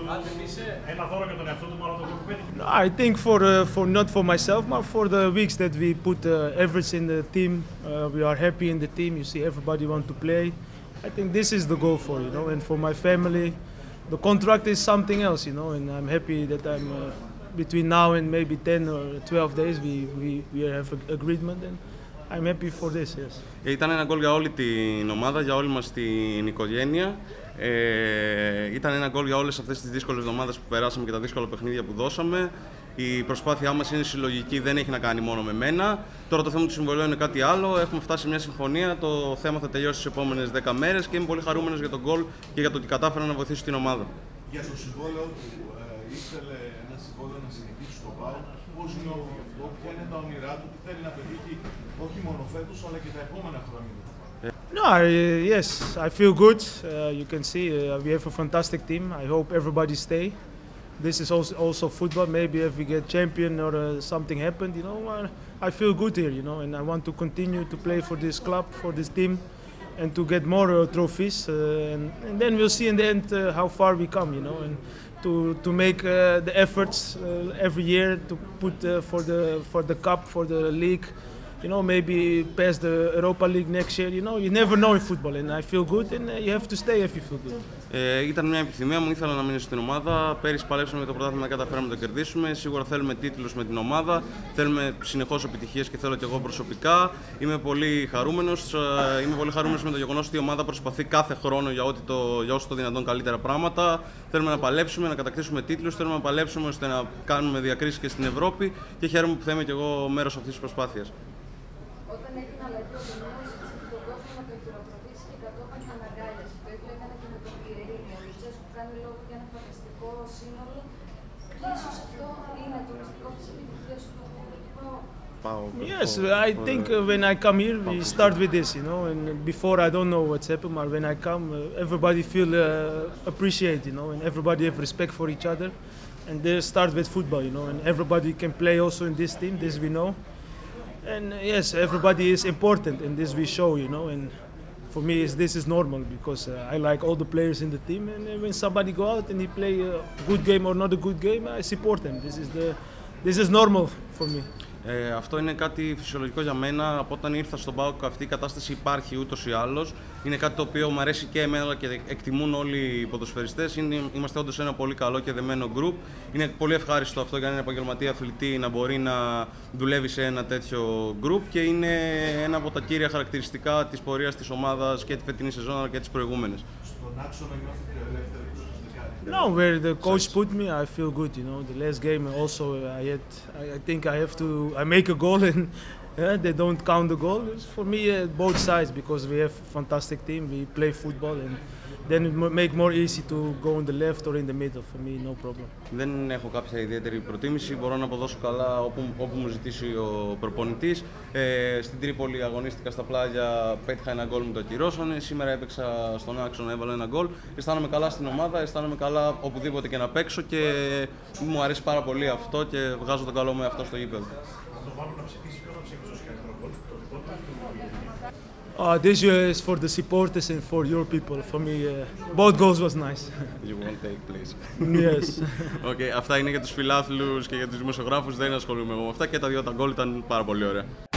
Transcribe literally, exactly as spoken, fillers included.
I think for uh, for not for myself, but for the weeks that we put uh, efforts in the team, uh, we are happy in the team. You see, everybody want to play. I think this is the goal for you know, and for my family, the contract is something else, you know, and I'm happy that I'm uh, between now and maybe ten or twelve days we we we have an agreement, and I'm happy for this. Yes. Ήταν ένα γκολ για όλη την ομάδα, για όλη μας την οικογένεια. Ε, ήταν ένα γκολ για όλες αυτές τις δύσκολες εβδομάδες που περάσαμε και τα δύσκολα παιχνίδια που δώσαμε. Η προσπάθειά μας είναι συλλογική, δεν έχει να κάνει μόνο με μένα. Τώρα το θέμα του συμβολέου είναι κάτι άλλο. Έχουμε φτάσει σε μια συμφωνία. Το θέμα θα τελειώσει τις επόμενες δέκα μέρες και είμαι πολύ χαρούμενος για τον γκολ και για το ότι κατάφερα να βοηθήσω την ομάδα. Για το συμβόλαιο του, ε, ήθελε ένα συμβόλαιο να συνεχίσει στο ΠΑΟΚ. Πώς νιώθει αυτό, ποια είναι τα όνειρά του, τι θέλει να πετύχει όχι μόνο φέτος αλλά και τα επόμενα χρόνια. No, I, uh, yes, I feel good. Uh, you can see uh, we have a fantastic team. I hope everybody stay. This is also, also football. Maybe if we get champion or uh, something happened, you know, uh, I feel good here, you know, and I want to continue to play for this club, for this team, and to get more uh, trophies. Uh, and, and then we'll see in the end uh, how far we come, you know, and to to make uh, the efforts uh, every year to put uh, for the for the cup, for the league. You know, maybe pass the Europa League next year. You know, you never know in football, and I feel good, and you have to stay if you feel good. Ε, ήταν μια επιθυμία μου, ήθελα να μείνω στην ομάδα. Πέρυσι παλέψαμε για το πρωτάθλημα να καταφέραμε να το κερδίσουμε. Σίγουρα θέλουμε τίτλους με την ομάδα. Θέλουμε συνεχώς επιτυχίες και θέλω και εγώ προσωπικά. Είμαι πολύ χαρούμενος. Είμαι πολύ χαρούμενος με το γεγονός ότι η ομάδα προσπαθεί κάθε χρόνο για, ό,τι το, για όσο το δυνατόν καλύτερα πράγματα. Θέλουμε να παλέψουμε, να κατακτήσουμε τίτλους. Θέλουμε να παλέψουμε ώστε να κάνουμε διακρίσεις και στην Ευρώπη. Και χαίρομαι που θα είμαι και εγώ μέρος αυτής της προσπάθειας. Όταν έγινε αλλαγή ο Δήμος, τον κόσμο να το χειροκροτήσει και κατόπιν να αναγκάλιασε. Το ίδιο έκανε και με τον Πιερίνη. Ο Λουτσέσκου κάνει λόγο για ένα φανταστικό σύνολο. Και ίσως αυτό είναι το μυστικό της επιτυχίας του Ολυμπιακού. Yes, I think uh, when I come here, we start with this, you know, and before I don't know what's happened, but when I come, uh, everybody feel uh, appreciate, you know, and everybody have respect for each other, and they start with football, you know, and everybody can play also in this team, this we know. And uh, yes, everybody is important, and this we show, you know. And for me, is this is normal because uh, I like all the players in the team. And uh, when somebody go out and he play a good game or not a good game, I support them. This is the, this is normal for me. Ε, αυτό είναι κάτι φυσιολογικό για μένα. Από όταν ήρθα στον ΠΑΟΚ αυτή η κατάσταση υπάρχει ούτως ή άλλως. Είναι κάτι το οποίο μου αρέσει και εμένα και εκτιμούν όλοι οι ποδοσφαιριστές. Είναι, είμαστε όντως ένα πολύ καλό και δεμένο γκρουπ. Είναι πολύ ευχάριστο αυτό για έναν επαγγελματία αθλητή να μπορεί να δουλεύει σε ένα τέτοιο γκρουπ και είναι ένα από τα κύρια χαρακτηριστικά της πορείας της ομάδας και τη φετινή σεζόν αλλά και τις προηγούμενες. Στον άξονα νιώθετε ελεύθεροι? No, where the coach put me, I feel good. You know, the last game also, I had, I think I have to, I make a goal and uh, they don't count the goal. It's for me, uh, both sides because we have a fantastic team. We play football and then it make more easy to go in the left or in the middle. For me, no problem. Δεν έχω κάποια ιδιαίτερη προτίμηση. Μπορώ να αποδώσω καλά όπου, όπου μου ζητήσει ο προπονητής. Ε, στην Τρίπολη αγωνίστηκα στα πλάγια, πέτυχα ένα γκολ, μου το ακυρώσανε. Σήμερα έπαιξα στον άξονα, έβαλα ένα γκολ. Αισθάνομαι καλά στην ομάδα, αισθάνομαι καλά οπουδήποτε και να παίξω και μου αρέσει πάρα πολύ αυτό και βγάζω τον καλό μου αυτό στο γήπεδο. Uh, this is for the supporters and for your people. For me, uh, both goals was nice. You won't take, please. Yes. Okay, αυτά είναι για τους φιλάθλους και για τους δημοσιογράφους. Δεν ασχολούμαι εγώ με αυτά και τα δύο τα γκολ ήταν πάρα πολύ ωραία.